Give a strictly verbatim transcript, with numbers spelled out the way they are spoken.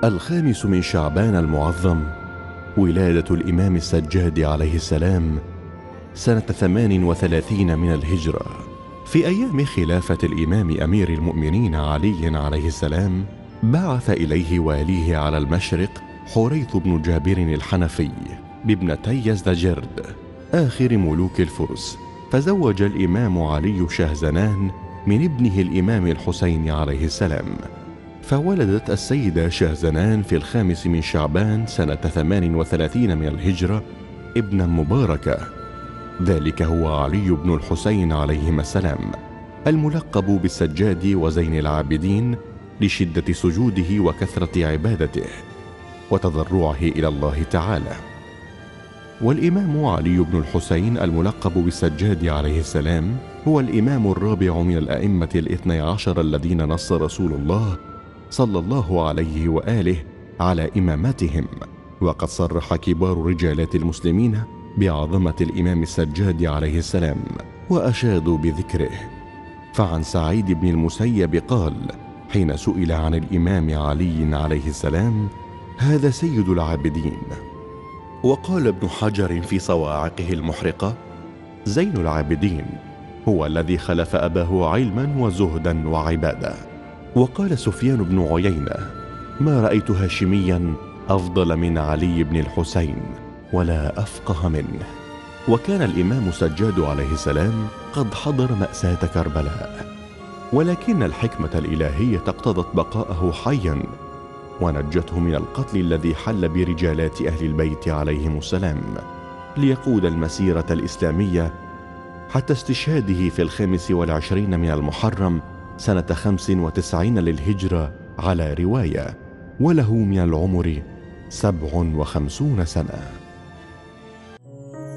الخامس من شعبان المعظم، ولادة الإمام السجاد عليه السلام سنة ثمان وثلاثين من الهجرة. في أيام خلافة الإمام أمير المؤمنين علي عليه السلام، بعث إليه واليه على المشرق حريث بن جابر الحنفي بابنتي يزدجرد آخر ملوك الفرس، فزوج الإمام علي شهزنان من ابنه الإمام الحسين عليه السلام، فولدت السيدة شهزنان في الخامس من شعبان سنة ثمان وثلاثين من الهجرة ابنا مباركة، ذلك هو علي بن الحسين عليهما السلام، الملقب بالسجاد وزين العابدين لشدة سجوده وكثرة عبادته وتضرعه إلى الله تعالى. والإمام علي بن الحسين الملقب بالسجاد عليه السلام هو الإمام الرابع من الأئمة الاثني عشر الذين نص رسول الله صلى الله عليه وآله على إمامتهم، وقد صرح كبار رجالات المسلمين بعظمة الإمام السجاد عليه السلام وأشادوا بذكره. فعن سعيد بن المسيب قال حين سئل عن الإمام علي عليه السلام: هذا سيد العابدين. وقال ابن حجر في صواعقه المحرقة: زين العابدين هو الذي خلف أباه علما وزهدا وعبادة. وقال سفيان بن عيينة: ما رأيت هاشميا أفضل من علي بن الحسين ولا أفقه منه. وكان الإمام السجاد عليه السلام قد حضر مأساة كربلاء، ولكن الحكمة الإلهية اقتضت بقاءه حيا ونجته من القتل الذي حل برجالات أهل البيت عليهم السلام، ليقود المسيرة الإسلامية حتى استشهاده في الخامس والعشرين من المحرم سنة خمس وتسعين للهجرة على رواية، وله من العمر سبع وخمسون سنة.